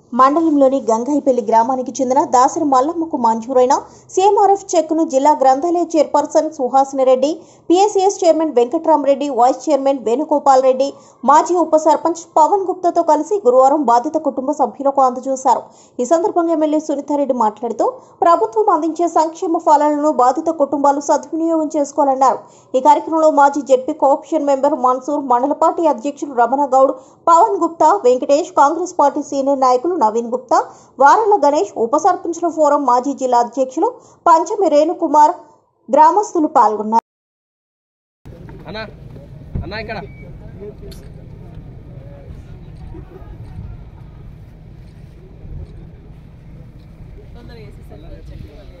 మండలంలోని గంగాయిపల్లి గ్రామానికి చెందిన దాసరి మల్లమ్మకు మంజూరైన సీఎంఆర్ఎఫ్ చెక్కును జిల్లా గ్రంథాలయ chairperson Suhasini Reddy, PSCS chairman Venkatramareddy, vice chairman Venugopal Reddy, మాజీ ఉప సర్పంచ్ పవన్ గుప్తాతో కలిసి గురువారం బాధిత కుటుంబ సభ్యులకు అందజేశారు. ఈ సందర్భంగా ఎమ్మెల్యే సునీతారెడ్డి మాట్లాడుతూ ప్రభుత్వం అందించే సంక్షేమ ఫలాలను బాధిత కుటుంబాలు సద్వినియోగం చేసుకోవాలన్నారు. ఈ కార్యక్రమంలో మాజీ జెడ్పీ కోఆప్షన్ మెంబర్ మన్సూర్, మండల పార్టీ అధ్యక్షులు రమణ గౌడ్, పవన్ గుప్తా, వెంకటేష్, కాంగ్రెస్ పార్టీ సీనియర్ నాయకులు నవీన్ గుప్తా, వారల గణేష్, ఉప సర్పంచుల ఫోరం మాజీ జిల్లా అధ్యక్షులు పంచమి రేణుకుమార్, గ్రామస్తులు పాల్గొన్నారు. తొందరగా